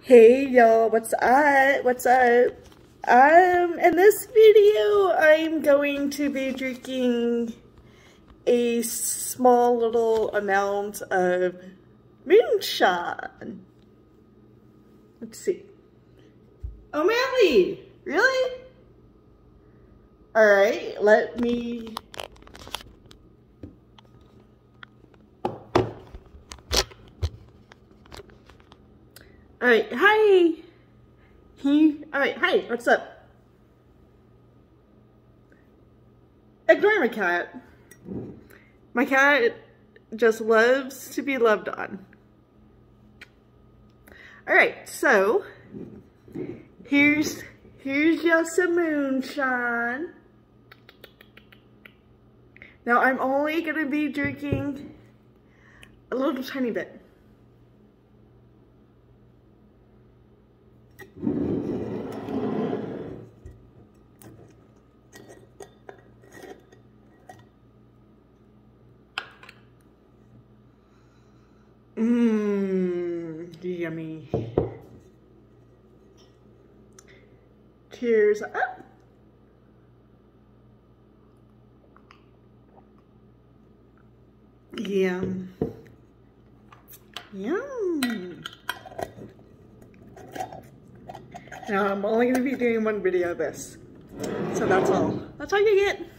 Hey y'all, what's up? What's up? In this video, I'm going to be drinking a small little amount of moonshine. Let's see. O'Malley, really? All right, let me. Alright, hi! Alright, hi, what's up? Ignore my cat. My cat just loves to be loved on. Alright, so, here's just some moonshine. Now, I'm only going to be drinking a little tiny bit. Yummy. Cheers up. Yum. Yum. Now I'm only going to be doing one video of this. So that's all. That's all you get.